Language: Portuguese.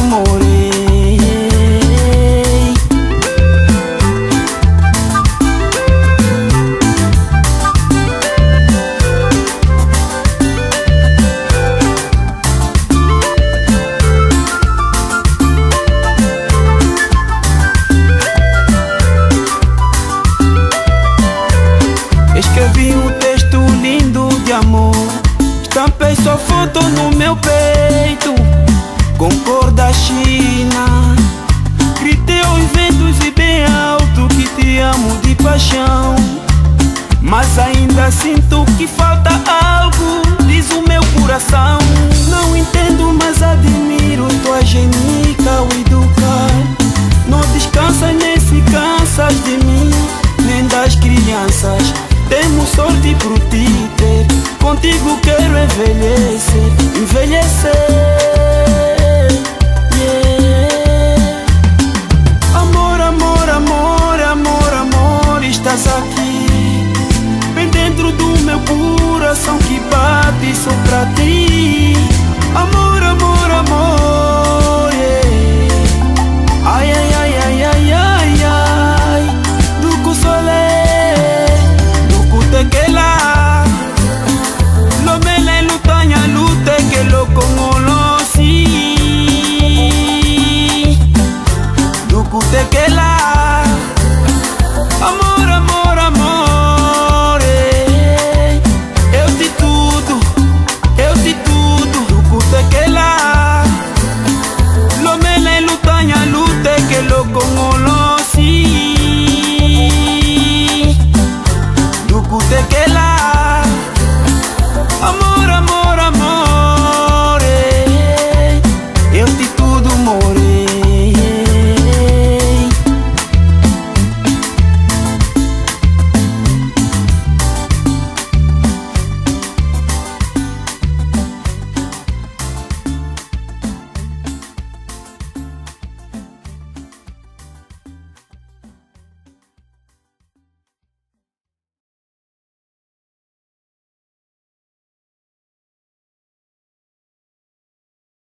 namorei. Escrevi um texto lindo de amor, estampei sua foto no meu peito, com cor da China. Gritei aos ventos e bem alto que te amo de paixão, mas ainda sinto que falta algo, diz o meu coração. Não entendo, mas admiro tua genica ao educar. Não descansas nem se cansas de mim, nem das crianças. Temos sorte por ti ter, contigo quero envelhecer, envelhecer.